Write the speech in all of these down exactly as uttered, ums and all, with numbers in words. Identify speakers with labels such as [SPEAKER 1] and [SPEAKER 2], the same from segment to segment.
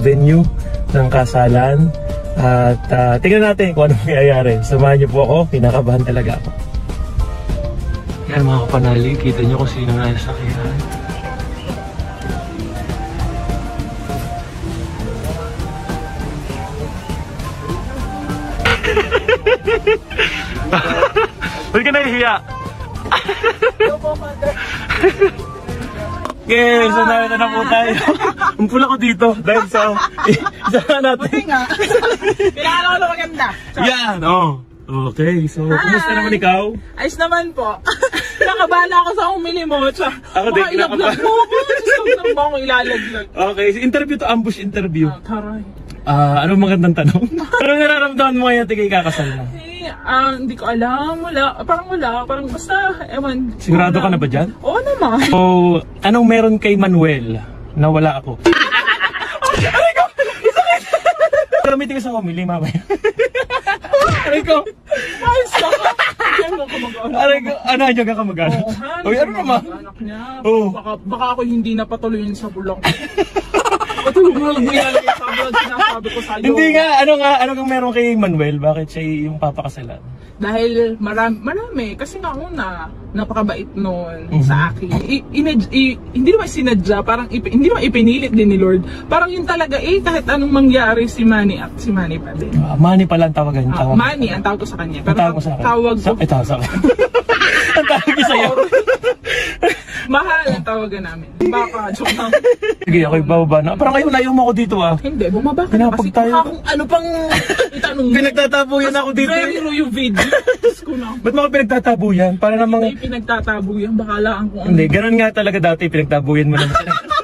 [SPEAKER 1] venue ng kasalan. At uh, tingnan natin kung ano mangyayari. Samahan niyo po ako, kinakabahan talaga ako. Yan mga kapanali, kita niyo kung sino nga nasakyan. Ba't ka nahihiya? Okay, so narito na po tayo. Ang pula ko dito dahil sa isa natin.
[SPEAKER 2] Buti nga. Kailangan ako na maganda.
[SPEAKER 1] Yan, oh. Okay, so kumusta naman ikaw?
[SPEAKER 2] Ayos naman po. Nakabahan ako sa humili mo.
[SPEAKER 1] Ako din, kinakabahan.
[SPEAKER 2] Susunod mo akong ilalaglag.
[SPEAKER 1] Okay, so interview to ambush interview.
[SPEAKER 2] Ah, taray.
[SPEAKER 1] Ah, anong magandang tanong? Anong nararamdaman mo ngayon tigay kakasal na?
[SPEAKER 2] Eh, ah, hindi ko alam. Wala. Parang wala. Parang basta, ewan.
[SPEAKER 1] Sigurado ka na ba dyan?
[SPEAKER 2] Oo naman.
[SPEAKER 1] So, anong meron kay Manuel na wala ako? Aray ko! Isakit! Gamitin ka sa humili, mamaya. Aray ko!
[SPEAKER 2] Ayos ka ka!
[SPEAKER 1] Aray ko, ano nyo ka kamag-anak?
[SPEAKER 2] Oo,
[SPEAKER 1] Uy, ano naman?
[SPEAKER 2] anak niya.
[SPEAKER 1] Oo.
[SPEAKER 2] Baka, baka ako hindi napatuloyin sa bulong. Ito yung mga nilalagay sa vlog, sinasabi ko sa'yo.
[SPEAKER 1] Hindi nga, ano nga, ano kang meron kay Manuel? Bakit siya yung papakasalan?
[SPEAKER 2] Dahil marami, marami. Kasi nga una, napakabait nun
[SPEAKER 1] Mm-hmm.
[SPEAKER 2] sa akin. I, inad- i, hindi naman sinadya, parang ipi, hindi naman ipinilit din ni Lord. Parang yun talaga, eh, kahit anong mangyari si Manny at si Manny pa din.
[SPEAKER 1] Uh, Manny pala ang tawagan.
[SPEAKER 2] Ah,
[SPEAKER 1] Tawag.
[SPEAKER 2] Manny, ang tawag ko sa kanya. Pero
[SPEAKER 1] Ang tawag mo sa akin?
[SPEAKER 2] tawag ko,
[SPEAKER 1] Sa, eh, tawag sa akin. Ang tawag ko sa'yo.
[SPEAKER 2] mahal ang tawagan namin. Baka, joke lang.
[SPEAKER 1] Sige, ako'y bababa na. Parang kayo, layo mo ako dito ah.
[SPEAKER 2] Hindi, bumaba ka na
[SPEAKER 1] Pinapag
[SPEAKER 2] kasi
[SPEAKER 1] tayo.
[SPEAKER 2] kung ano pang itanong mo.
[SPEAKER 1] Pinagtatabuyan ako dito.
[SPEAKER 2] Very low yung video. Diyos ko na.
[SPEAKER 1] Ba't mga pinagtatabuyan? Para namang...
[SPEAKER 2] Hindi pinagtatabuyan, baka lang kung ano.
[SPEAKER 1] Hindi, ganun nga talaga dati, pinagtabuyan mo naman.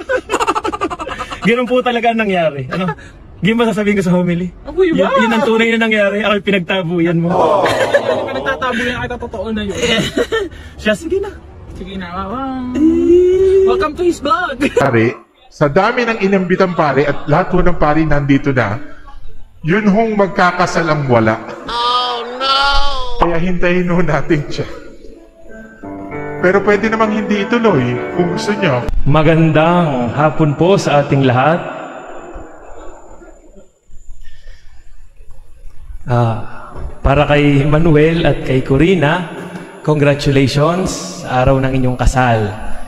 [SPEAKER 1] Ganun po talaga ang nangyari. Ano? Hindi ba sasabihin ko sa homily?
[SPEAKER 2] Ako'y
[SPEAKER 1] Yun,
[SPEAKER 2] ba?
[SPEAKER 1] yun ang tunay na nangyari, ako'y pinagtabuyan mo.
[SPEAKER 2] Hindi pinagtatabuyan kahit totoo na yun.
[SPEAKER 1] Siya, sige na.
[SPEAKER 2] Sige na, wow. Welcome to his vlog.
[SPEAKER 3] Pare, sa dami ng inambitang pare at lahat po ng pare nandito na, yun hong magkakasal ang wala. Oh no! Kaya hintayin ho natin siya. Pero pwede namang hindi ituloy kung gusto nyo.
[SPEAKER 1] Magandang hapon po sa ating lahat. Ah, para kay Manuel at kay Corina, congratulations sa araw ng inyong kasal.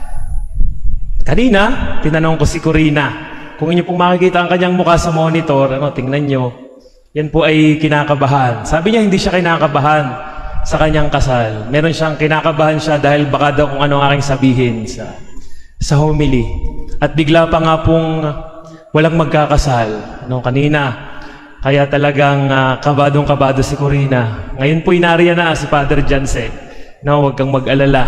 [SPEAKER 1] Kanina, tinanong ko si Corina, kung inyo pong makikita ang kanyang mukha sa monitor, ano, tingnan nyo, yan po ay kinakabahan. Sabi niya hindi siya kinakabahan sa kanyang kasal. Meron siyang kinakabahan siya dahil baka daw kung ano ang aking sabihin sa, sa homily. At bigla pa nga pong walang magkakasal. Ano, kanina, kaya talagang uh, kabadong-kabado si Corina. Ngayon po inariya na si Father Janse. No, huwag kang mag-alala.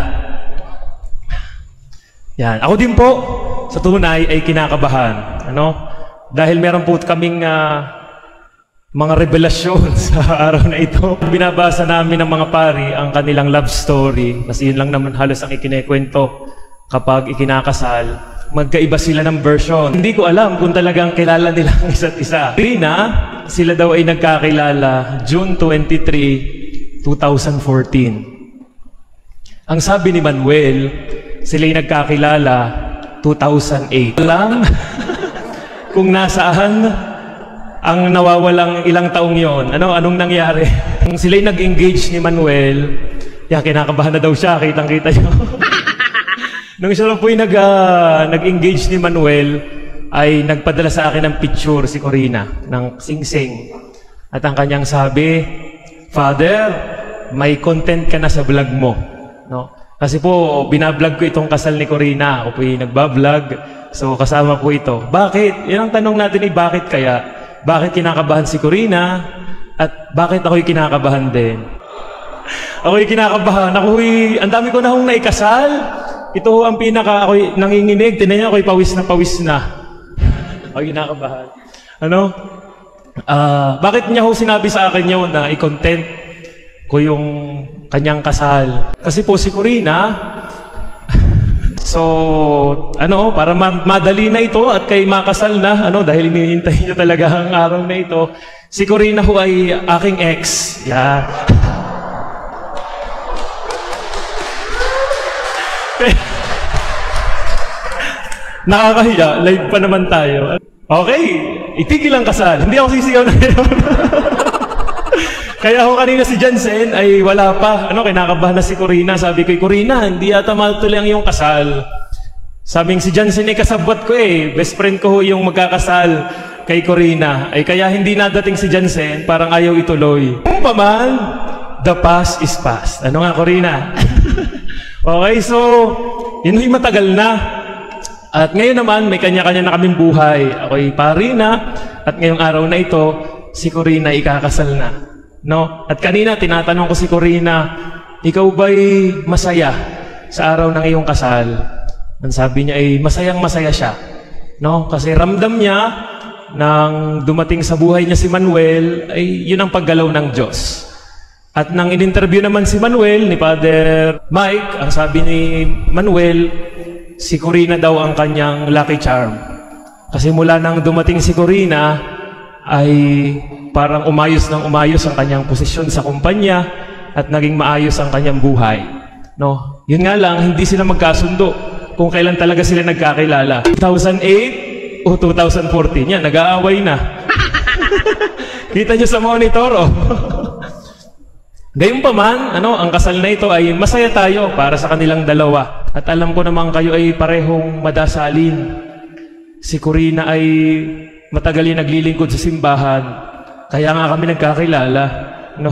[SPEAKER 1] Yan. Ako din po, sa tunay ay kinakabahan. Ano? Dahil meron po kaming uh, mga revelasyon sa araw na ito. Binabasa namin ng mga pari ang kanilang love story. Kasi yun lang naman halos ang ikinekwento kapag ikinakasal. Magkaiba sila ng version. Hindi ko alam kung talagang kilala nila ang isa't isa. Corina, sila daw ay nagkakilala June twenty-third, twenty fourteen. Ang sabi ni Manuel, sila ay nagkakilala two thousand eight. Alam kung nasaan ang nawawalang ilang taong yon. Ano, anong nangyari? Kung sila ay nag-engage ni Manuel, ya, kinakabahan na daw siya, kitang-kita nyo. Nung siya po yung nag, uh, nag-engage ni Manuel, ay nagpadala sa akin ng picture si Corina, ng sing-sing. At ang kanyang sabi, Father, may content ka na sa vlog mo. No? Kasi po, binablog ko itong kasal ni Corina. Ako po yung nagbablog. So, kasama po ito. Bakit? Yan ang tanong natin ay bakit kaya? Bakit kinakabahan si Corina? At bakit ako'y kinakabahan din? Ako'y kinakabahan. Ako'y, ang dami ko na hong naikasal. Ito ang pinaka, ako'y nanginginig. Tinan niyo, ako'y pawis na pawis na. Ako'y kinakabahan. Ano? Uh, bakit niya ho sinabi sa akin yun na i-content ko yung kanyang kasal? Kasi po si Corina, so, ano, para ma madali na ito at kay makasal na, ano, dahil hinihintay niyo talaga ang araw na ito, si Corina ho ay aking ex. Yeah. Nakakahiya, live pa naman tayo. Okay, itigil ang kasal. Hindi ako sisigaw na yun. Kaya ako kanina si Jansen ay wala pa. Ano, kinakabahan na si Corina. Sabi ko, Corina, hindi yata matuloy ang iyong kasal. Sabing si Jansen ay kasabwat ko eh. Best friend ko yung magkakasal kay Corina. Ay kaya hindi nadating si Jansen, parang ayaw ituloy. Kung pa man, the past is past. Ano nga, Corina? Okay, so, yun ay matagal na. At ngayon naman, may kanya-kanya na kaming buhay. Ako'y pari na, at ngayong araw na ito, si Corina ikakasal na. No? At kanina, tinatanong ko si Corina, ikaw ba'y masaya sa araw ng iyong kasal? Ang sabi niya ay, masayang-masaya siya. No? Kasi ramdam niya, nang dumating sa buhay niya si Manuel, ay yun ang paggalaw ng Diyos. At nang in-interview naman si Manuel, ni Father Mike, ang sabi ni Manuel, si Corina daw ang kanyang lucky charm. Kasi mula nang dumating si Corina, ay parang umayos ng umayos ang kanyang posisyon sa kumpanya at naging maayos ang kanyang buhay. No? Yun nga lang, hindi sila magkasundo kung kailan talaga sila nagkakilala. two thousand eight o two thousand fourteen, yan, nag-aaway na. Kita nyo sa monitor, oh. Gayun pa man, ano, ang kasal na ito ay masaya tayo para sa kanilang dalawa. At alam ko naman kayo ay parehong madasalin. Si Corina ay matagal yung naglilingkod sa simbahan. Kaya nga kami nagkakilala. No?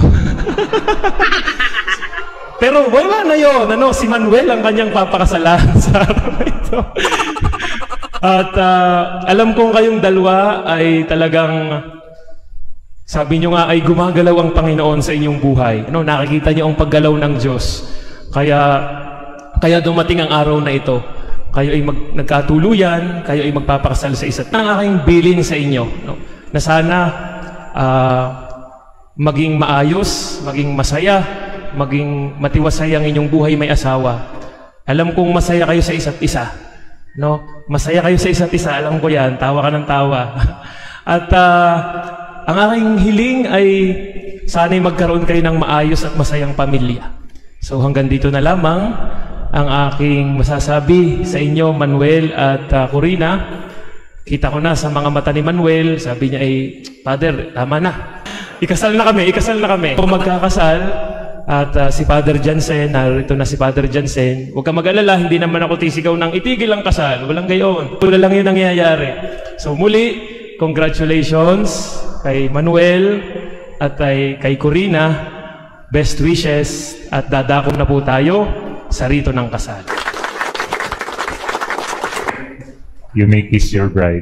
[SPEAKER 1] Pero wala na yun. Ano, si Manuel ang kanyang papakasalan sa araw na ito. At uh, alam kong kayong dalawa ay talagang... Sabi nyo nga ay gumagalaw ang Panginoon sa inyong buhay. Ano, nakikita nyo ang paggalaw ng Diyos. Kaya, kaya dumating ang araw na ito. Kayo ay mag, nagkatuluyan, kayo ay magpapakasal sa isa't. Ang aking bilin sa inyo, no? Na sana uh, maging maayos, maging masaya, maging matiwasay ang inyong buhay may asawa. Alam kong masaya kayo sa isa't isa. No? Masaya kayo sa isa't isa, alam ko yan. Tawa ka ng tawa. At... Uh, Ang aking hiling ay sana'y magkaroon kayo ng maayos at masayang pamilya. So hanggang dito na lamang ang aking masasabi sa inyo, Manuel at uh, Corina. Kita ko na sa mga mata ni Manuel, sabi niya ay, Father, tama na. Ikasal na kami, ikasal na kami. Kung magkakasal, at uh, si Father Jansen, narito na si Father Jansen, huwag ka mag-alala, hindi naman ako tisigaw ng itigil ang kasal. Walang gayon. Wala lang yun nangyayari. So muli, congratulations kay Manuel at kay, kay Corina. Best wishes at dadako na po tayo sa rito ng kasal.
[SPEAKER 4] You may kiss your bride.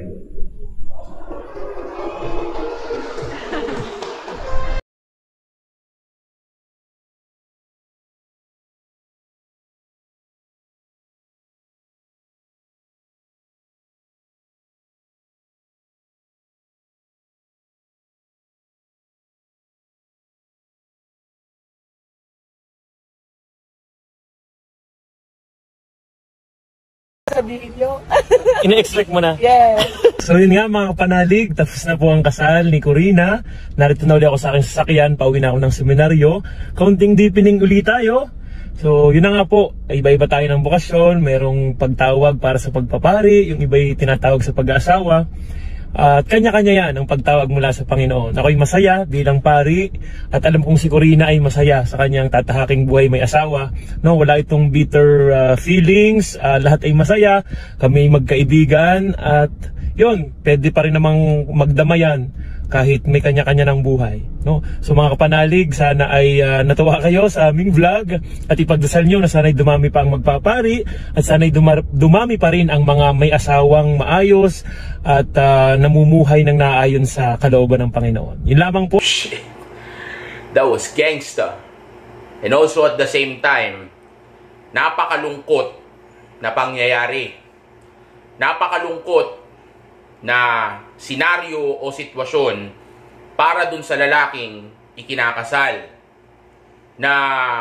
[SPEAKER 2] Sa video.
[SPEAKER 1] Ine-expect mo na?
[SPEAKER 2] Yes.
[SPEAKER 1] So yun nga mga kapanalig, tapos na po ang kasal ni Corina. Narito na ulit ako sa aking sasakyan, pauwi na ako ng seminaryo. Kaunting deepening ulit tayo. So yun na nga po, iba-iba tayo ng bokasyon, merong pagtawag para sa pagpapari, yung iba'y tinatawag sa pag-aasawa. At kanya-kanya yan ang pagtawag mula sa Panginoon. Ako'y masaya bilang pari at alam kong si Corina ay masaya sa kanyang tatahaking buhay may asawa. No, wala itong bitter uh, feelings, uh, lahat ay masaya, kami magkaibigan at yun, pwede pa rin namang magdamayan kahit may kanya-kanya ng buhay. No? So mga kapanalig, sana ay uh, natuwa kayo sa aming vlog at ipagdasal nyo na sana'y dumami pa ang magpapari at sana'y dumami pa rin ang mga may asawang maayos at uh, namumuhay ng naayon sa kalooban ng Panginoon. Yun lamang po.
[SPEAKER 5] That was gangsta. And also at the same time, napakalungkot na pangyayari. Napakalungkot na senaryo o sitwasyon para dun sa lalaking ikinakasal. Na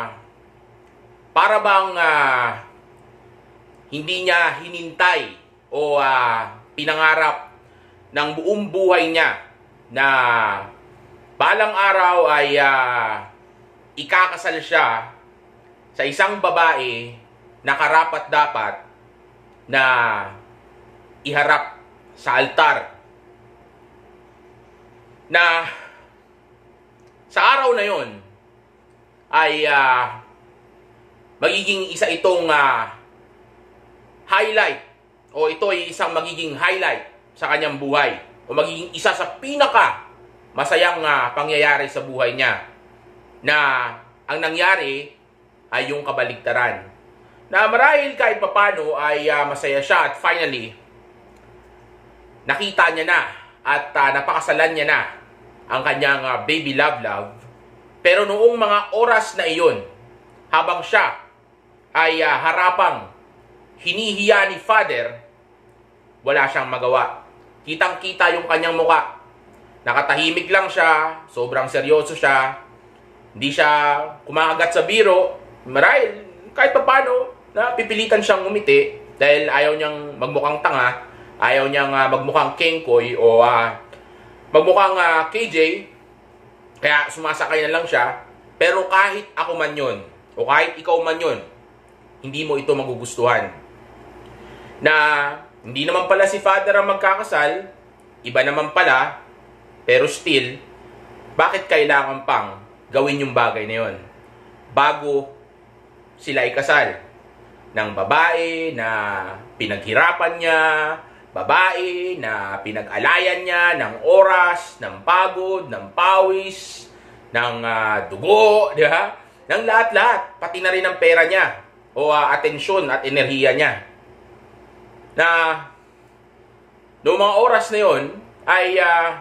[SPEAKER 5] para bang uh, hindi niya hinintay o uh, pinangarap ng buong buhay niya na balang araw ay uh, ikakasal siya sa isang babae na karapat-dapat na iharap sa altar na sa araw na yon ay uh, magiging isa itong uh, highlight o ito ay isang magiging highlight sa kanyang buhay o magiging isa sa pinaka masayang uh, pangyayari sa buhay niya na ang nangyari ay yung kabaligtaran. Na marahil kahit papano ay uh, masaya siya at finally nakita niya na at uh, napakasalan niya na ang kanyang uh, baby love love. Pero noong mga oras na iyon, habang siya ay uh, harapang hinihiya ni Father, wala siyang magawa. Kitang-kita yung kanyang muka. Nakatahimik lang siya, sobrang seryoso siya, hindi siya kumakagat sa biro. Marahil, kahit pa paano, na pipilitan siyang umiti dahil ayaw niyang magmukhang tanga, ayaw niyang uh, magmukhang kengkoy o uh, magmukhang uh, K J, kaya sumasakay na lang siya. Pero kahit ako man yun, o kahit ikaw man yun, hindi mo ito magugustuhan. Na hindi naman pala si Father ang magkakasal, iba naman pala, pero still, bakit kailangan pang gawin yung bagay na yun bago sila ikasal? Ng babae na pinaghirapan niya, babae na pinag-alayan niya ng oras, ng pagod, ng pawis, ng uh, dugo, di ba? Ng lahat-lahat, pati na rin ang pera niya o uh, atensyon at enerhiya niya. Na noong mga oras na yon ay uh,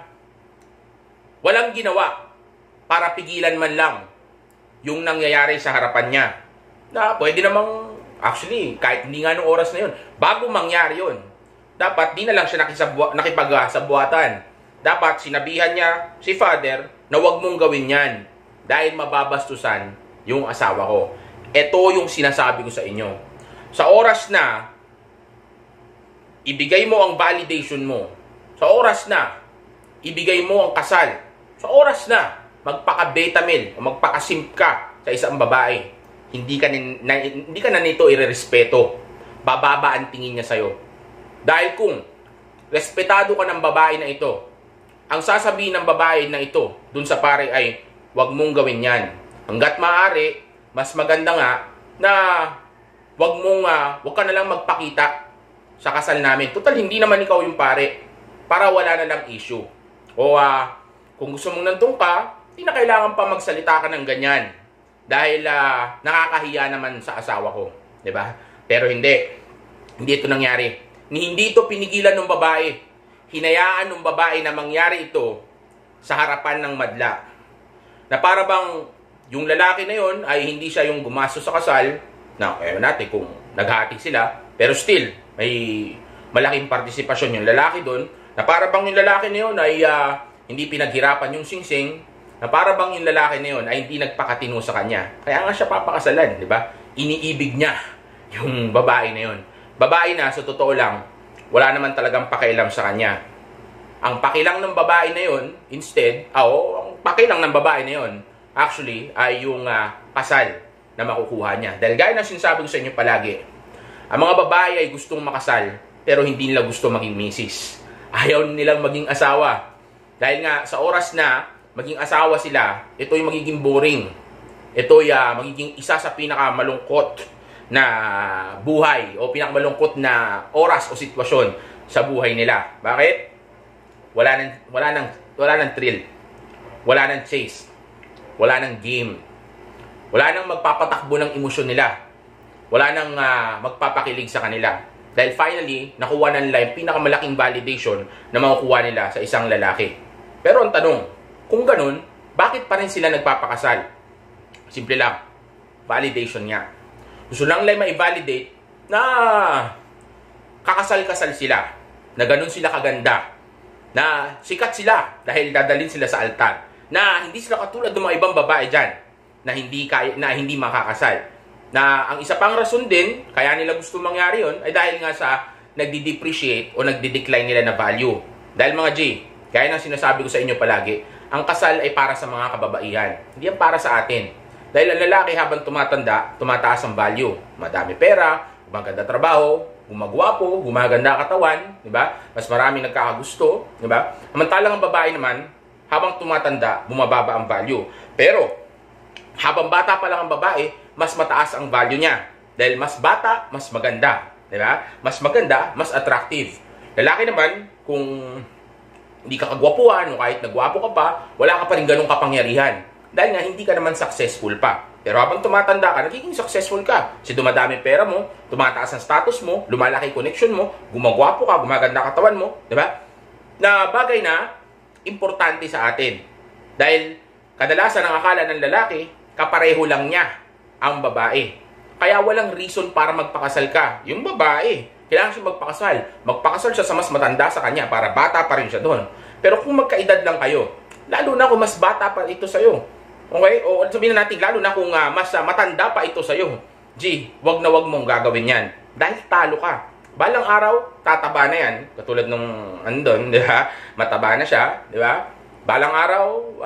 [SPEAKER 5] walang ginawa para pigilan man lang yung nangyayari sa harapan niya. Na pwede namang, actually, kahit hindi nga noong oras na yon, bago mangyari yon, dapat di na lang siya nakipagsabuatan. Dapat sinabihan niya si Father na huwag mong gawin yan dahil mababastusan yung asawa ko. Ito yung sinasabi ko sa inyo. Sa oras na ibigay mo ang validation mo, sa oras na ibigay mo ang kasal, sa oras na magpaka-beta male o magpaka-simp ka sa isang babae, hindi ka, na, hindi ka na nito irerespeto. Bababa ang tingin niya sa'yo. Dahil kung respetado ka ng babae na ito, ang sasabihin ng babae na ito dun sa pare ay, wag mong gawin yan. Hanggat maaari, mas maganda nga na wag mong, uh, wag ka na lang magpakita sa kasal namin. Total, hindi naman ikaw yung pare, para wala na lang issue. O uh, kung gusto mong nandun ka, hindi na kailangan pa magsalita ka ng ganyan. Dahil uh, nakakahiya naman sa asawa ko. Diba? Pero hindi. Hindi ito nangyari. Hindi ito pinigilan ng babae. Hinayaan ng babae na mangyari ito sa harapan ng madla. Na para bang yung lalaki na yon ay hindi siya yung gumastos sa kasal. Na, eh natin kung naghati sila. Pero still, may malaking partisipasyon yung lalaki doon. Na para bang yung lalaki na yon ay uh, hindi pinaghirapan yung singsing. Na para bang yung lalaki na yon ay hindi nagpakatino sa kanya. Kaya nga siya papakasalan, di ba? Iniibig niya yung babae na yon. Babae na, sa totoo lang, wala naman talagang pakialam sa kanya. Ang pakilang ng babae na yon, instead, oh, ang pakilang ng babae na yon, actually, ay yung uh, kasal na makukuha niya. Dahil gaya ng sinasabi ko sa inyo palagi, ang mga babae ay gustong makasal, pero hindi nila gusto maging misis. Ayaw nilang maging asawa. Dahil nga, sa oras na maging asawa sila, ito yung magiging boring. Ito yung uh, magiging isa sa pinakamalungkot na buhay o pinakamalungkot na oras o sitwasyon sa buhay nila. Bakit? Wala nang wala nang wala nang thrill. Wala nang chase. Wala nang game. Wala nang magpapatakbo ng emosyon nila. Wala nang uh, magpapakilig sa kanila. Dahil finally, nakuha na nila yung pinakamalaking validation na makukuha nila sa isang lalaki. Pero ang tanong, kung ganun, bakit pa rin sila nagpapakasal? Simple lang. Validation nga. Gusto lang nila ma-validate na kakasal-kasal sila, na ganun sila kaganda, na sikat sila dahil dadalhin sila sa altar, na hindi sila katulad ng mga ibang babae dyan, na hindi, kaya, na hindi makakasal. Na ang isa pang rason din, kaya nila gusto mangyari yon ay dahil nga sa nagdi-depreciate o nagdi-decline nila na value. Dahil mga G, kaya nang sinasabi ko sa inyo palagi, ang kasal ay para sa mga kababaihan, hindi yan para sa atin. Dahil ang lalaki habang tumatanda, tumataas ang value. Madami pera, gumaganda trabaho, gumagwapo, gumaganda katawan, di ba? Mas marami nagkakagusto, di ba? Samantalang ang babae naman, habang tumatanda, bumababa ang value. Pero, habang bata pa lang ang babae, mas mataas ang value niya. Dahil mas bata, mas maganda. Diba? Mas maganda, mas attractive. Lalaki naman, kung hindi ka kagwapuan, o kahit nagwapo ka pa, wala ka pa rin ganung kapangyarihan. Dahil nga, hindi ka naman successful pa. Pero habang tumatanda ka, nagiging successful ka. Kasi dumadami pera mo, tumataas ang status mo, lumalaki connection mo, gumagwapo ka, gumaganda katawan mo, di ba? Na bagay na importante sa atin. Dahil kadalasan ang akala ng lalaki, kapareho lang niya ang babae. Kaya walang reason para magpakasal ka. Yung babae, kailangan siya magpakasal. Magpakasal siya sa mas matanda sa kanya para bata pa rin siya doon. Pero kung magkaedad lang kayo, lalo na kung mas bata pa ito sa'yo, okay? O sabihin na natin, lalo na kung uh, mas uh, matanda pa ito sa'yo. G, wag na wag mong gagawin yan. Dahil talo ka. Balang araw, tataba na yan. Katulad nung andun, di ba? Mataba na siya, di ba? Balang araw,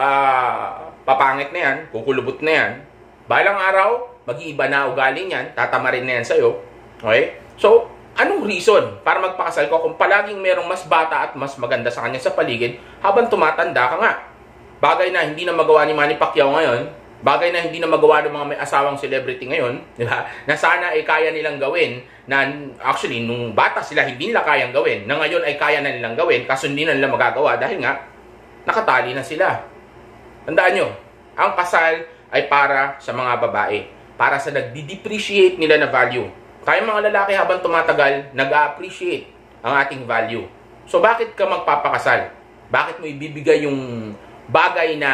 [SPEAKER 5] uh, papangit na yan. Kukulubot na yan. Balang araw, mag-iiba na ugali niyan. Tatama rin na yan sa'yo. Okay? So, anong reason para magpakasal ko kung palaging merong mas bata at mas maganda sa kanya sa paligid habang tumatanda ka nga? Bagay na hindi na magawa ni Manny Pacquiao ngayon, bagay na hindi na magawa ng mga may asawang celebrity ngayon, di ba? Na sana ay kaya nilang gawin, na actually, nung bata sila, hindi nila kayang gawin, na ngayon ay kaya na nilang gawin, kaso hindi na nila magagawa dahil nga, nakatali na sila. Tandaan nyo, ang kasal ay para sa mga babae, para sa nagdi-depreciate nila na value. Tayong mga lalaki habang tumatagal, nag-a-appreciate ang ating value. So, bakit ka magpapakasal? Bakit mo ibibigay yung bagay na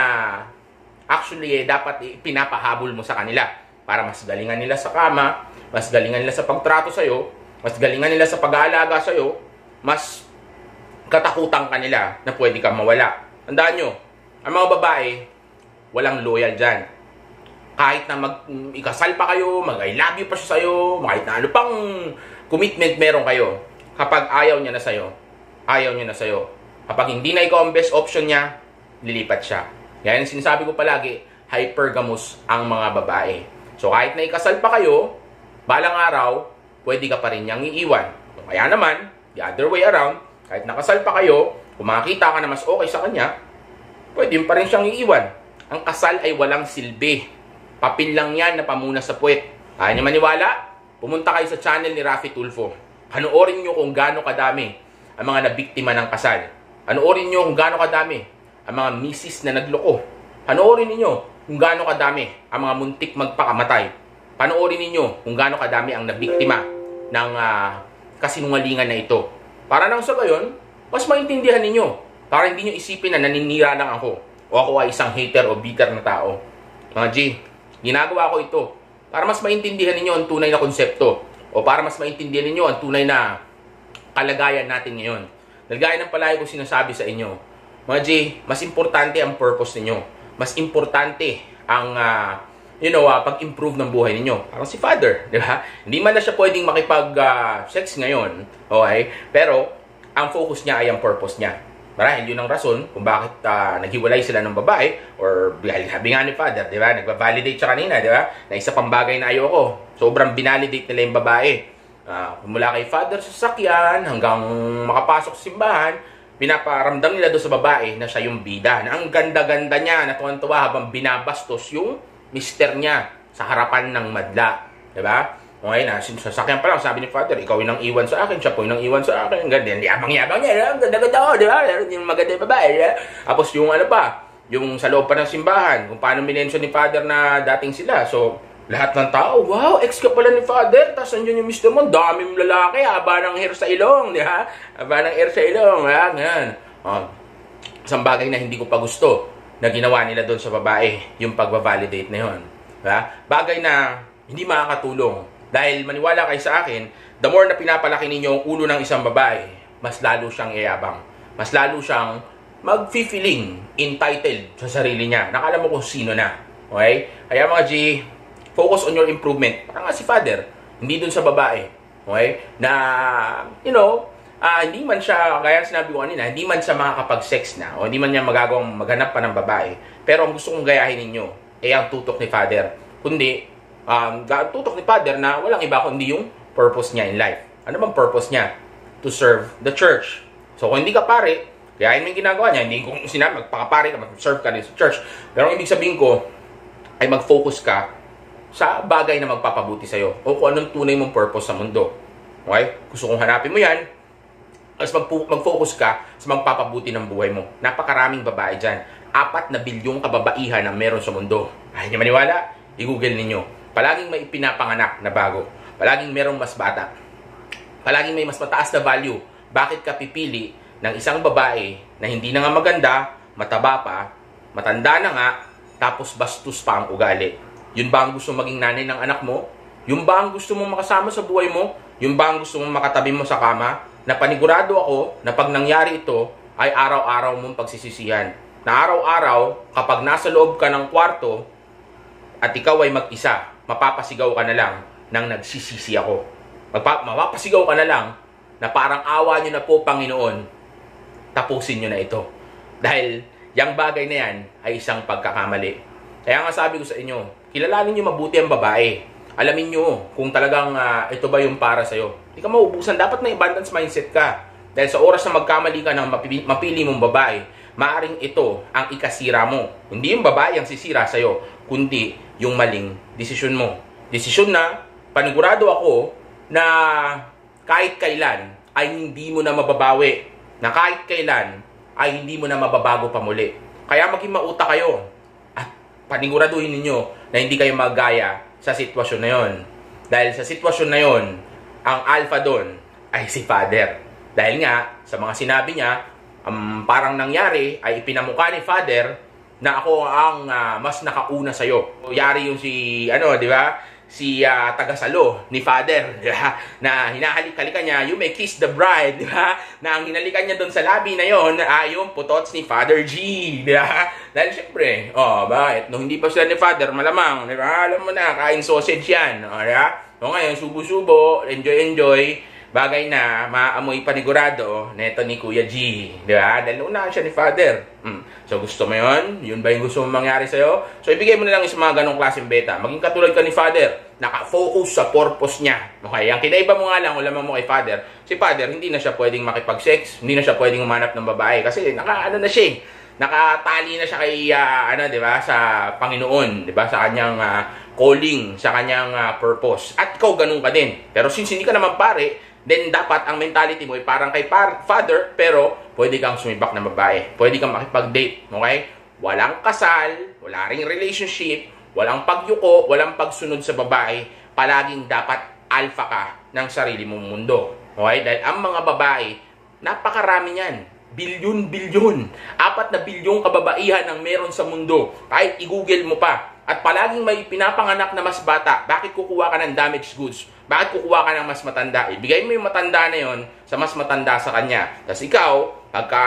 [SPEAKER 5] actually eh, dapat eh, pinapahabol mo sa kanila para mas galingan nila sa kama, mas galingan nila sa pagtrato sa'yo, mas galingan nila sa pag-aalaga sa'yo, mas katakutan ka nila na pwede kang mawala. Tandaan nyo, ang mga babae, walang loyal dyan. Kahit na mag-ikasal pa kayo, mag-I love you pa siya sa'yo, kahit na ano pang commitment meron kayo, kapag ayaw niya na sa'yo, ayaw niya na sa'yo. Kapag hindi na ikaw ang best option niya, lilipat siya. Yan yung sinasabi ko palagi, hypergamous ang mga babae. So kahit na ikasal pa kayo, balang araw, pwede ka pa rin niyang iiwan. Kaya naman, the other way around, kahit nakasal pa kayo, kung makakita ka na mas okay sa kanya, pwede pa rin siyang iiwan. Ang kasal ay walang silbi. Papel lang yan na pamuna sa puwet. Kaya niyo maniwala? Pumunta kayo sa channel ni Raffy Tulfo. Panoorin niyo kung gaano kadami ang mga nabiktima ng kasal. Panoorin niyo kung gaano kadami ang mga misis na nagloko. Panoorin ninyo kung gaano kadami ang mga muntik magpakamatay. Panoorin ninyo kung gaano kadami ang nabiktima ng uh, kasinungalingan na ito. Para nang sa gayon, mas maintindihan ninyo. Para hindi nyo isipin na naninira lang ako o ako ay isang hater o bitter na tao. Mga G, ginagawa ko ito para mas maintindihan ninyo ang tunay na konsepto o para mas maintindihan ninyo ang tunay na kalagayan natin ngayon. Nagaya ng palagi ko sinasabi sa inyo, mga G, mas importante ang purpose ninyo. Mas importante ang, uh, you know, uh, pag-improve ng buhay ninyo. Parang si Father, di ba? Hindi man na siya pwedeng makipag-sex uh, ngayon, okay? Pero, ang focus niya ay ang purpose niya. Marahil yun ang rason kung bakit uh, naghiwalay sila ng babae or sabi nga ni Father, di ba? Nagva-validate siya kanina, di ba? Na isa pang bagay na ayoko. Sobrang binalidate nila yung babae. Uh, mula kay Father sa sakyan hanggang makapasok sa simbahan, pinaparamdam nila doon sa babae na siya yung bida. Na ang ganda-ganda niya, na tuwan-tuwa habang binabastos yung mister niya sa harapan ng madla. Diba? Okay na, sasakyan pa lang, sabi ni Father, ikaw yung nang iwan sa akin, siya po yung nang iwan sa akin. Ganyan, yabang-yabang niya, ang ganda-ganda ko, diba? Yung maganda yung babae. Diba? Tapos yung ano pa, yung sa loob pa ng simbahan, kung paano minensyon ni Father na dating sila. So, lahat ng tao, wow, ex ka pala ni Father, tapos andyan yung mister mo, dami mong lalaki, haba ng hair sa ilong, di ba? Haba ng hair sa ilong, ha? Ganyan. Oh, isang bagay na hindi ko pa gusto na ginawa nila doon sa babae, yung pagbabalidate na yun. Diba? Bagay na hindi makakatulong. Dahil maniwala kayo sa akin, the more na pinapalaki ninyo ang ulo ng isang babae, mas lalo siyang iyabang. Mas lalo siyang mag-feeling entitled sa sarili niya. Nakala mo kung sino na. Okay? Kaya mga G, focus on your improvement. Parang nga si Father, hindi dun sa babae. Okay? Na, you know, uh, hindi man siya, gaya sinabi ko kanina, hindi man siya makakapag-sex na, o hindi man niya magagawang maghanap pa ng babae. Pero ang gusto kong gayahin ninyo, ay ang tutok ni Father. Kundi, um, tutok ni Father na walang iba kundi yung purpose niya in life. Ano bang purpose niya? To serve the church. So, kung hindi ka pare, Kaya yun yung ginagawa niya. Hindi ko sinabi, magpakapare ka, mag-serve ka rin sa church. Pero ang ibig sabihin ko, ay mag-focus ka sa bagay na magpapabuti sa'yo. O kung anong tunay mong purpose sa mundo. Okay? Gusto kong hanapin mo yan. Tapos mag-focus ka sa magpapabuti ng buhay mo. Napakaraming babae dyan. Apat na bilyong kababaihan ang meron sa mundo. Ayaw niyo maniwala? I-google ninyo. Palaging may pinapanganak na bago. Palaging merong mas bata. Palaging may mas mataas na value. Bakit ka pipili ng isang babae na hindi na nga maganda, mataba pa, matanda na nga, tapos bastos pa ang ugali? Yun ba ang gusto maging nanay ng anak mo? Yun ba ang gusto mong makasama sa buhay mo? Yun ba ang gusto mong makatabi mo sa kama? Na panigurado ako na pag nangyari ito, ay araw-araw mong pagsisisihan. Na araw-araw, kapag nasa loob ka ng kwarto, at ikaw ay mag-isa, mapapasigaw ka na lang nang nagsisisi ako. Magpa mapapasigaw ka na lang na parang awa nyo na po, Panginoon, tapusin nyo na ito. Dahil yung bagay na yan ay isang pagkakamali. Kaya nga sabi ko sa inyo, kilalanin nyo mabuti ang babae. Alamin nyo kung talagang uh, ito ba yung para sa'yo. Hindi ka maubusan. Dapat may abundance mindset ka. Dahil sa oras na magkamali ka ng mapili, mapili mong babae, maaring ito ang ikasira mo. Hindi yung babae ang sisira sa'yo, kundi yung maling desisyon mo. Desisyon na, panigurado ako na kahit kailan ay hindi mo na mababawi. Na kahit kailan ay hindi mo na mababago pa muli. Kaya maging mauta kayo. At paniguraduhin ninyo na hindi kayo magaya sa sitwasyon na yon. Dahil sa sitwasyon na yon, ang alpha doon ay si Father. Dahil nga, sa mga sinabi niya, um, parang nangyari ay ipinamukha ni Father na ako ang uh, mas nakauna sa'yo. Yari yung si, ano, di ba? Si uh, tagasalo ni Father, di ba? Na hinahalik-halikan niya, you may kiss the bride, di ba? Na ang hinalikan niya doon sa labi na yon ay yung putots ni Father G, di ba? Dahil syempre, oh, bakit? Nung hindi pa sila ni Father, malamang, di ba? Alam mo na, kain sausage yan, oh, di ba? So ngayon, subo-subo, enjoy-enjoy, bagay na maamoy panigurado neto ni Kuya G, di ba? Dahil unahan siya ni Father. Hmm. So gusto mo yun? Yun ba yung gusto mong mangyari sa'yo? So ibigay mo na lang yung mga ganong klaseng beta. Maging katulad ka ni Father, naka-focus sa purpose niya. Okay? Ang kinaiba mo nga lang, ulam mo kay Father, si Father hindi na siya pwedeng makipag-sex, hindi na siya pwedeng umanap ng babae kasi naka, ano na siya, nakatali na siya kay, uh, ano, di ba, sa Panginoon, di ba, sa kanyang uh, calling, sa kanyang uh, purpose. At ikaw ganun ka din. Pero since hindi ka naman pare, then dapat ang mentality mo ay parang kay Father, pero pwede kang sumibak ng babae. Pwede kang makipag-date. Okay? Walang kasal, wala ring relationship, walang pagyuko, walang pagsunod sa babae. Palaging dapat alpha ka ng sarili mong mundo. Okay? Dahil ang mga babae, napakarami niyan. Bilyon-bilyon. Apat na bilyong kababaihan ang meron sa mundo. Kahit i-google mo pa. At palaging may pinapanganak na mas bata. Bakit kukuha ka ng damaged goods? Bakit kukuha ka ng mas matanda? Ibigay mo yung matanda na yon sa mas matanda sa kanya. Tapos ikaw, pagka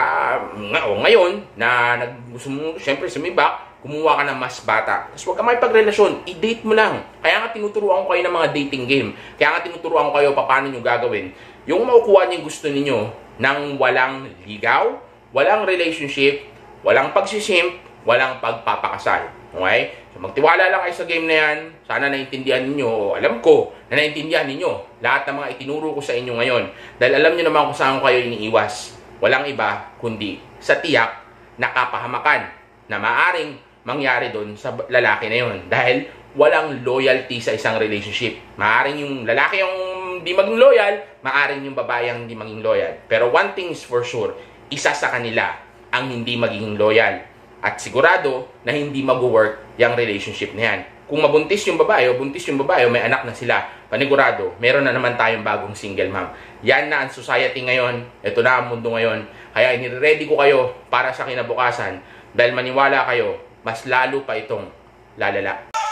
[SPEAKER 5] o ngayon, na gusto mo, syempre sumibak, kumuha ka ng mas bata. Tapos huwag ka may pagrelasyon, i-date mo lang. Kaya nga tinuturuan ko kayo ng mga dating game. Kaya nga tinuturuan ko kayo paano nyo gagawin. Yung makukuha niyo gusto ninyo ng walang ligaw, walang relationship, walang pagsisimp, walang pagpapakasal. Okay? So magtiwala lang kayo sa game na yan. Sana naintindihan ninyo, alam ko na naintindihan ninyo lahat ng mga itinuro ko sa inyo ngayon. Dahil alam nyo naman kung saan kayo iniiwas. Walang iba kundi sa tiyak na kapahamakan na maaring mangyari doon sa lalaki na yun. Dahil walang loyalty sa isang relationship. Maaring yung lalaki yung di maging loyal, maaring yung babae ang hindi maging loyal. Pero one thing is for sure, isa sa kanila ang hindi magiging loyal. At sigurado na hindi mag-work yung relationship na yan. Kung mabuntis yung babae o buntis yung babae o may anak na sila, panigurado, meron na naman tayong bagong single mom. Yan na ang society ngayon. Ito na ang mundo ngayon. Kaya inire-ready ko kayo para sa kinabukasan. Dahil maniwala kayo, mas lalo pa itong lalala.